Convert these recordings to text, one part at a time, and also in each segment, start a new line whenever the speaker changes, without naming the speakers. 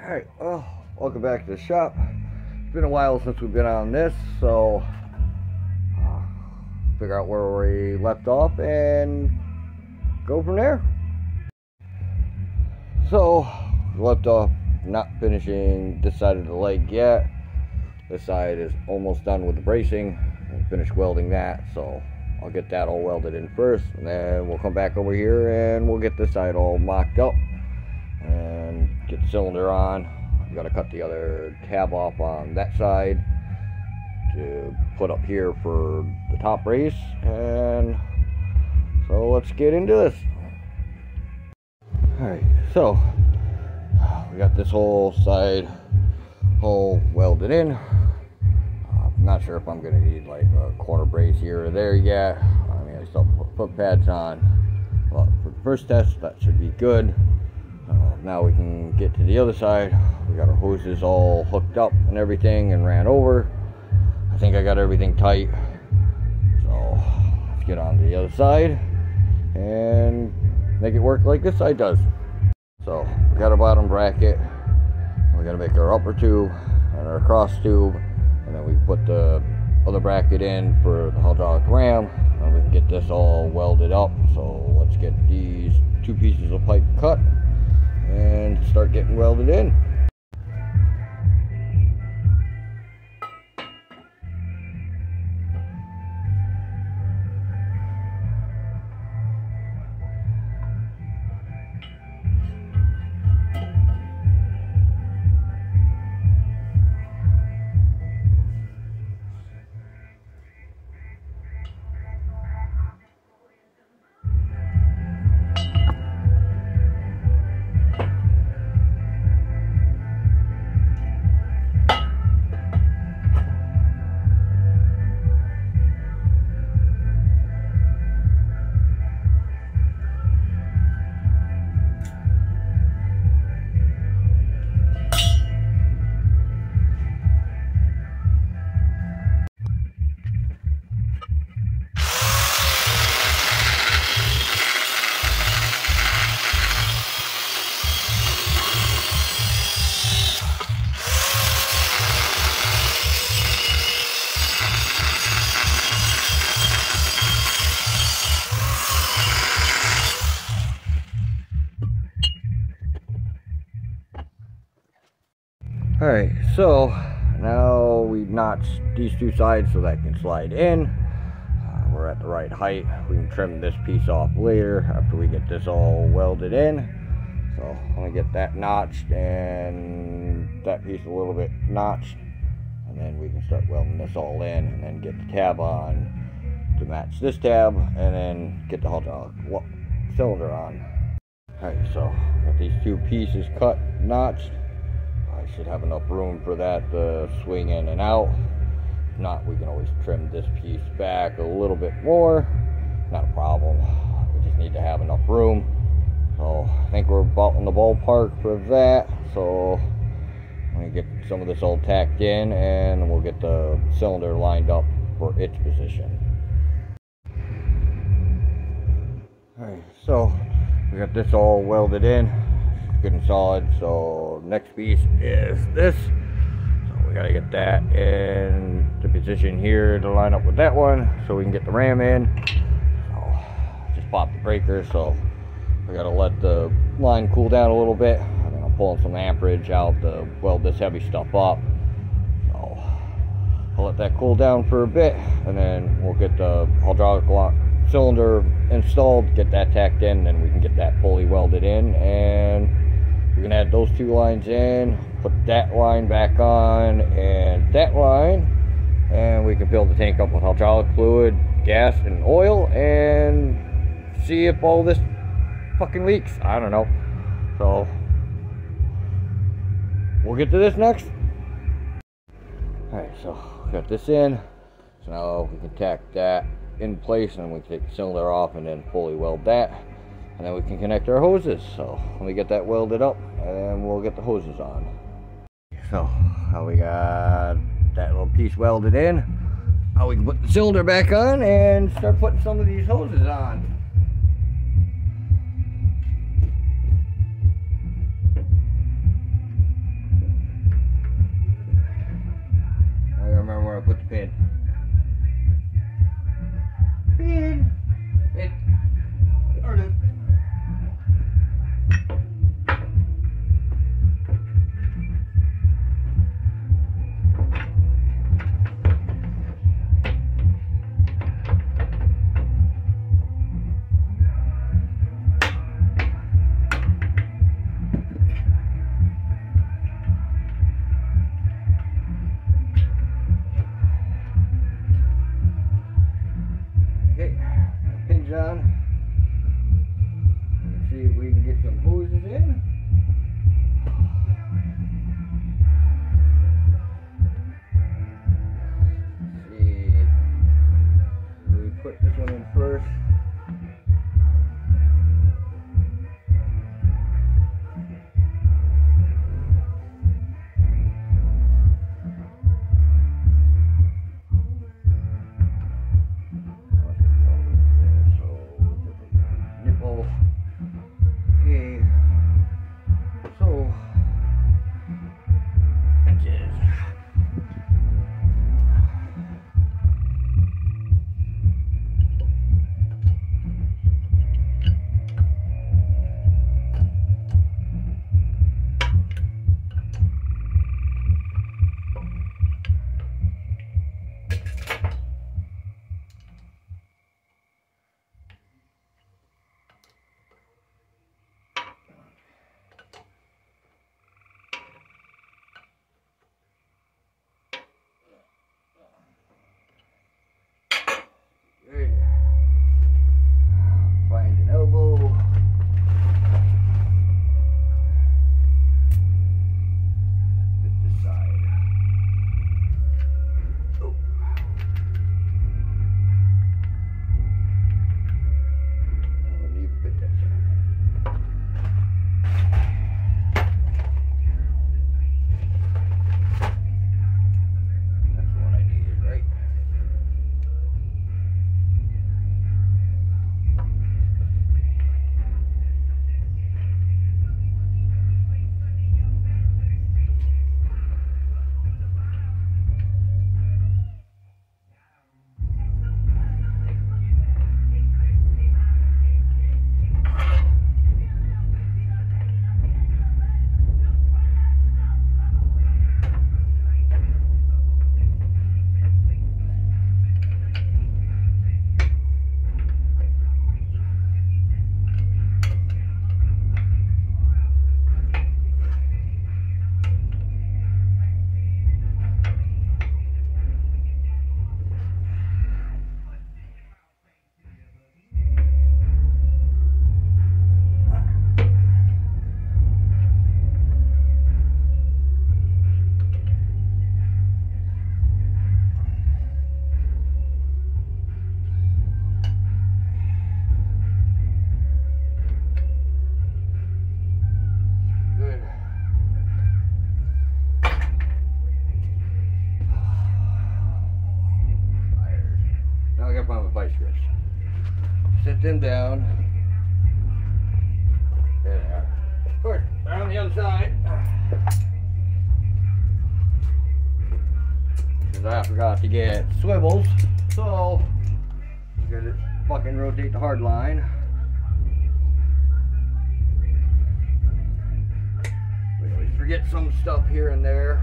Alright, well, welcome back to the shop. It's been a while since we've been on this, so figure out where we left off and go from there. So, left off not finishing this side of the leg yet. This side is almost done with the bracing. We'll finish welding that, so I'll get that all welded in first, and then we'll come back over here and we'll get this side all mocked up and get the cylinder on. I've got to cut the other tab off on that side to put up here for the top brace, and so let's get into this. Alright, so we got this whole side all welded in. I'm not sure if I'm going to need like a corner brace here or there yet. I mean, I still put foot pads on, but for the first test that should be good. Now we can get to the other side. We got our hoses all hooked up and everything and ran over. I think I got everything tight, so let's get on to the other side and make it work like this side does. So we got our bottom bracket, we got to make our upper tube and our cross tube, and then we put the other bracket in for the hydraulic ram, and we can get this all welded up. So let's get these two pieces of pipe cut and start getting welded in. Alright, so now we've notched these two sides so that can slide in. We're at the right height. We can trim this piece off later after we get this all welded in. So I'm going to get that notched and that piece a little bit notched, and then we can start welding this all in and then get the tab on to match this tab, and then get the hydraulic cylinder on. Alright, so got these two pieces cut, notched. I should have enough room for that to swing in and out. If not, we can always trim this piece back a little bit more. Not a problem. We just need to have enough room. So I think we're about in the ballpark for that. So I'm going to get some of this all tacked in, and we'll get the cylinder lined up for its position. Alright, so we got this all welded in. Good and solid. So next piece is this. So we gotta get that in the position here to line up with that one, so we can get the ram in. So just pop the breaker, so we gotta let the line cool down a little bit, and then I'm pulling some amperage out to weld this heavy stuff up. So I'll let that cool down for a bit, and then we'll get the hydraulic cylinder installed, get that tacked in, and we can get that fully welded in, and we're going to add those two lines in, put that line back on, and that line, and we can fill the tank up with hydraulic fluid, gas, and oil, and see if all this fucking leaks. I don't know. So we'll get to this next. Alright, so got this in. So now we can tack that in place, and we can take the cylinder off and then fully weld that. And then we can connect our hoses. So let me get that welded up, and we'll get the hoses on. So now we got that little piece welded in. Now we can put the cylinder back on and start putting some of these hoses on. set them down. There. Of course, they're on the other side. Because I forgot to get swivels, so I'm gonna fucking rotate the hard line. We always forget some stuff here and there.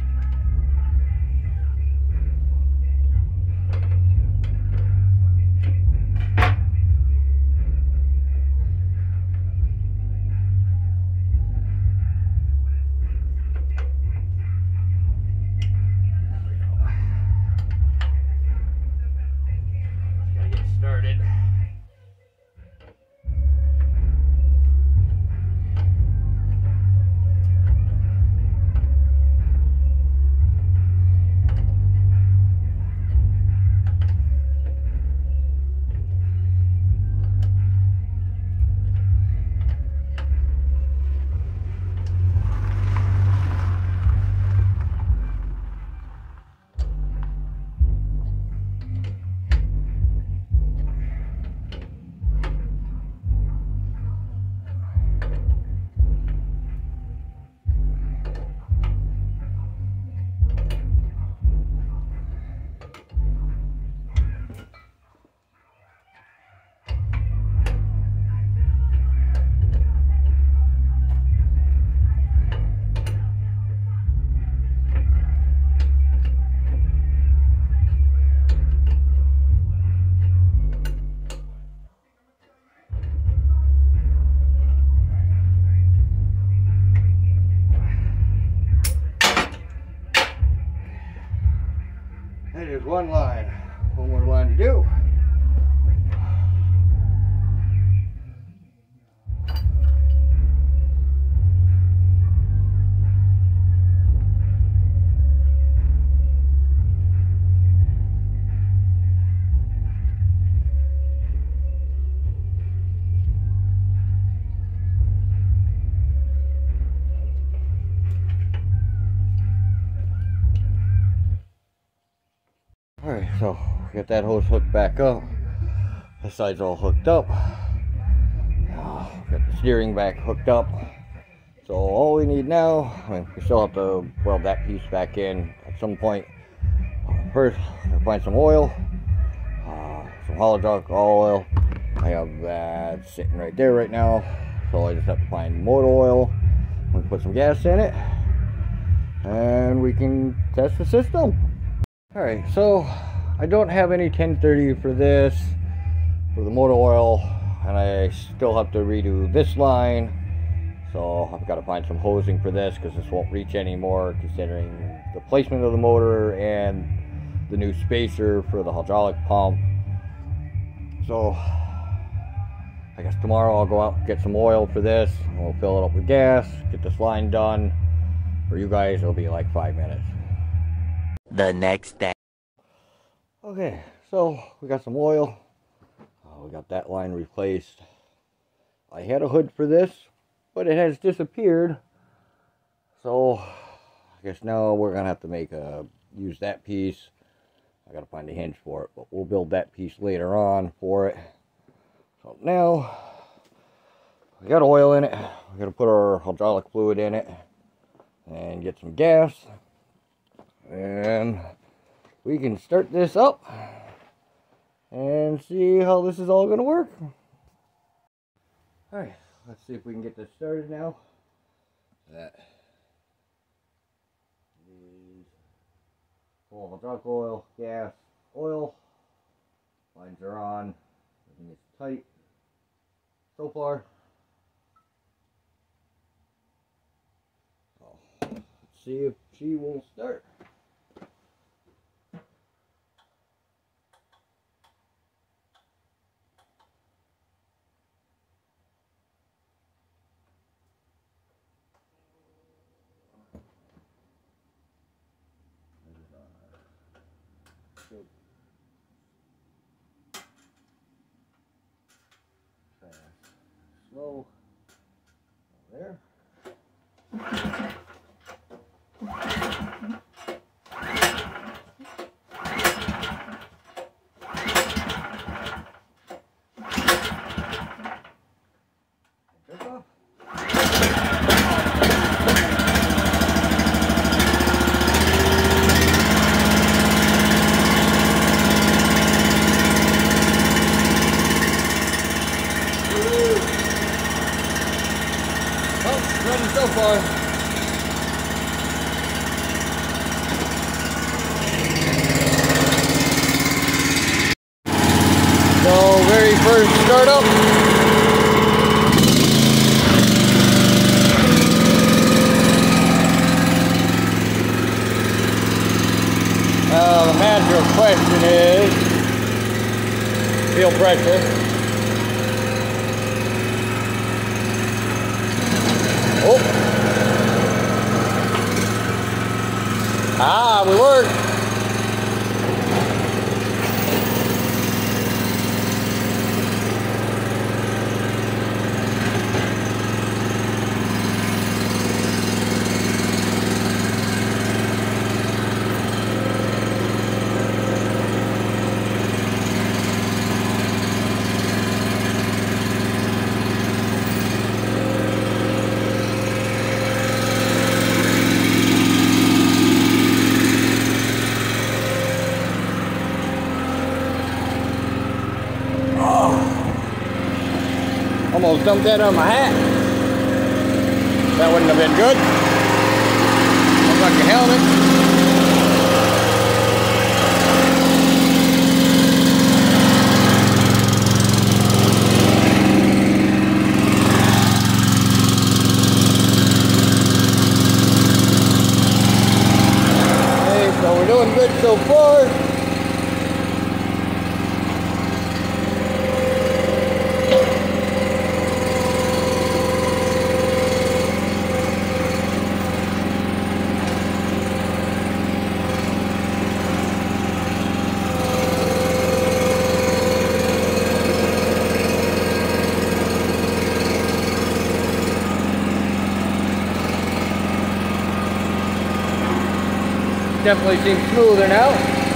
That is one line. One more line to do. Alright, so get that hose hooked back up. The side's all hooked up. Got the steering back hooked up. So all we need now, I mean, we still have to weld that piece back in at some point. First, I'll find some oil, some hydraulic oil. I have that sitting right there right now. So I just have to find motor oil. We can put some gas in it, and we can test the system. Alright, so I don't have any 1030 for this, for the motor oil, and I still have to redo this line. So I've got to find some hosing for this, because this won't reach anymore, considering the placement of the motor and the new spacer for the hydraulic pump. So I guess tomorrow I'll go out and get some oil for this, and we'll fill it up with gas, get this line done. For you guys, it'll be like 5 minutes.
The next day.
Okay, so we got some oil. We got that line replaced. I had a hood for this, but it has disappeared. So I guess now we're gonna have to use that piece. I gotta find a hinge for it, but we'll build that piece later on for it. So now we got oil in it. We're gonna put our hydraulic fluid in it and get some gas, and we can start this up and see how this is all gonna work. Alright, let's see if we can get this started now. That is full hydraulic oil, gas, oil. Lines are on. Everything is tight so far. So, let's see if she will start. Slow there. start up. The major question is fuel pressure. Oh. Ah, we work. Almost dumped that on my hat. That wouldn't have been good. Looks like a helmet. Okay, so we're doing good so far. Definitely seems smoother now.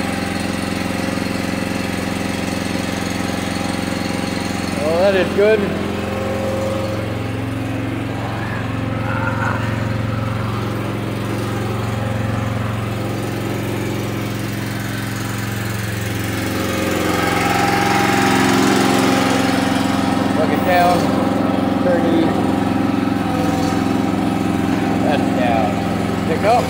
Well, that is good. Look it down. 30. That's down. Pick up.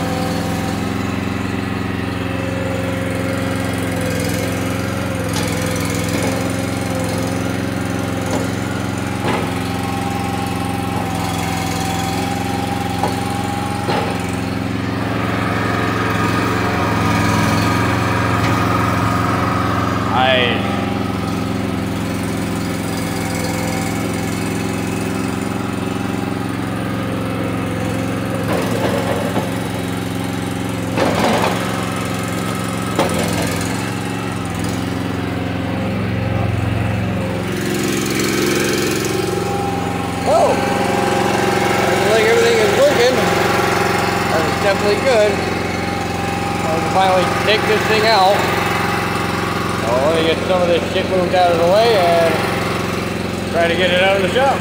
Definitely good. I can finally take this thing out. I'll only get some of this shit moved out of the way and try to get it out of the shop.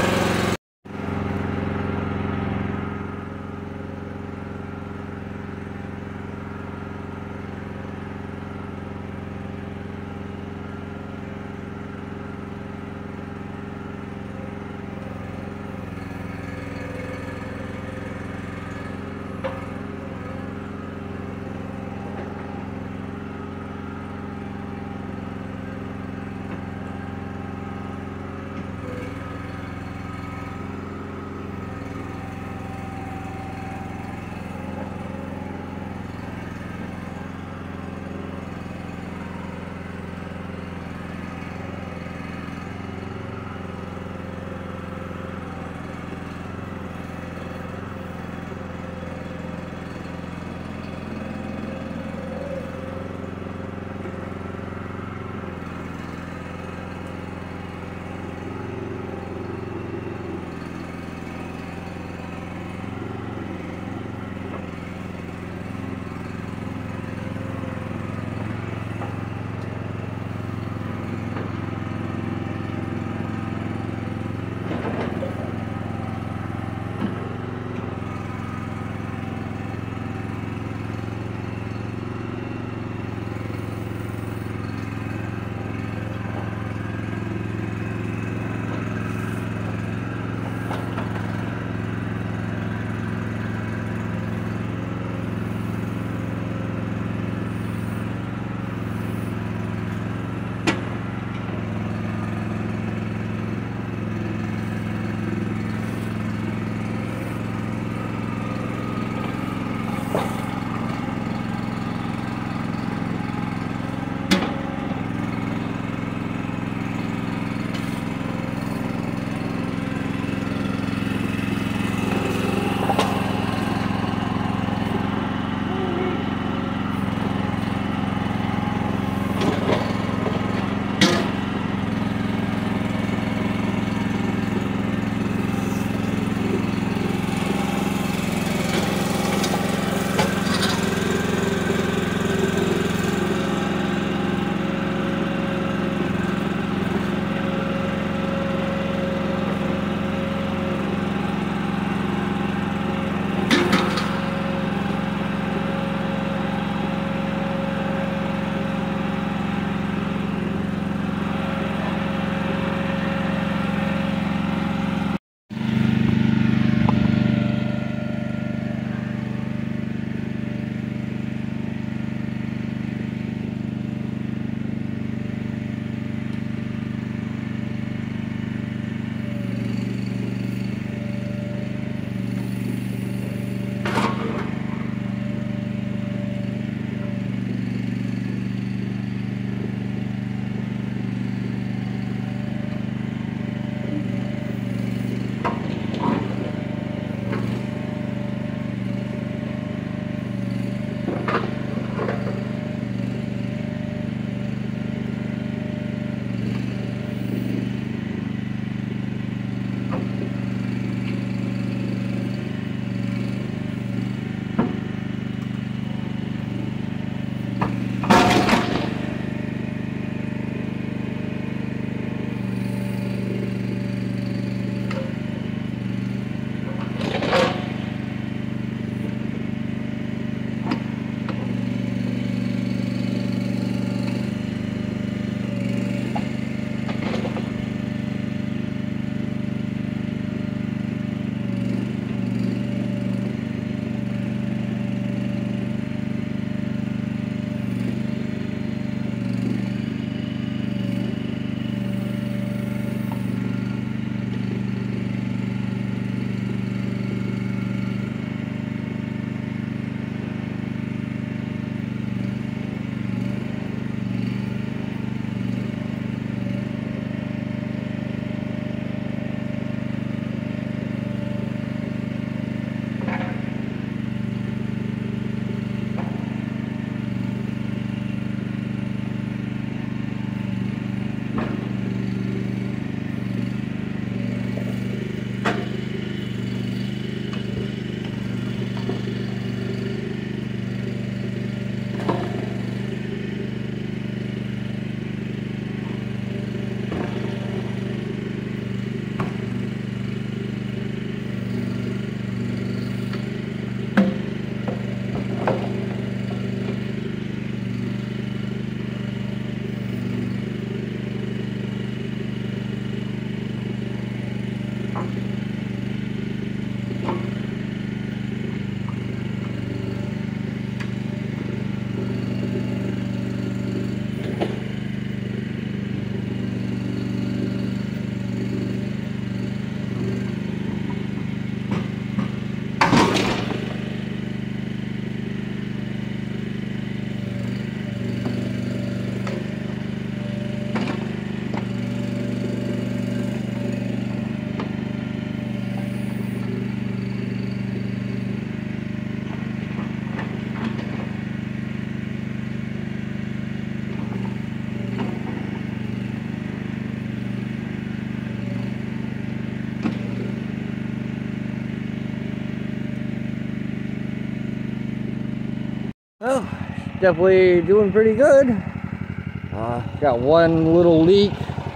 Well, definitely doing pretty good. Got one little leak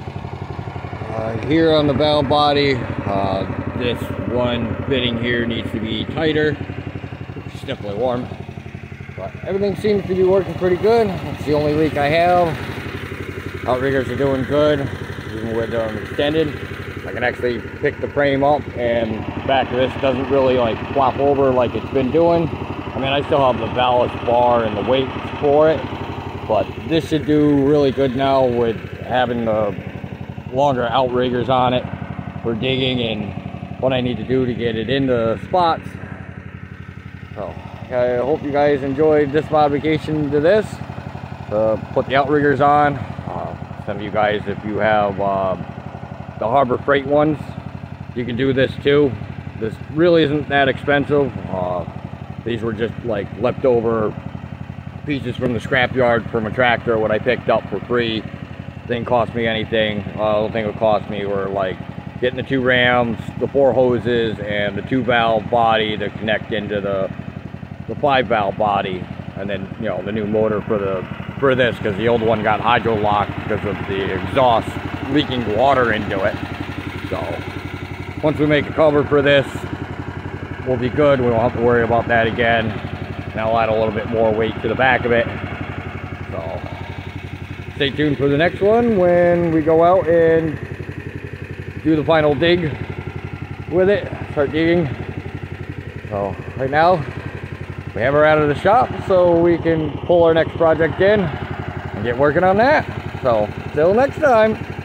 here on the valve body. This one fitting here needs to be tighter. It's definitely warm. But everything seems to be working pretty good. That's the only leak I have. Outriggers are doing good, even with them extended. I can actually pick the frame up, and the back of this doesn't really like flop over like it's been doing. I mean, I still have the ballast bar and the weights for it, but this should do really good now with having the longer outriggers on it for digging and what I need to do to get it into spots. So I hope you guys enjoyed this modification to this. Put the outriggers on. Some of you guys, if you have the Harbor Freight ones, you can do this too. This really isn't that expensive. These were just like leftover pieces from the scrapyard from a tractor, what I picked up for free. Didn't cost me anything. The only thing it cost me were like getting the 2 rams, the 4 hoses, and the 2 valve body to connect into the 5 valve body, and then, you know, the new motor for this, because the old one got hydro locked because of the exhaust leaking water into it. So once we make a cover for this, we'll be good. We won't have to worry about that again. And I'll add a little bit more weight to the back of it. So stay tuned for the next one when we go out and do the final dig with it, start digging. So right now we have her out of the shop so we can pull our next project in and get working on that. So till next time.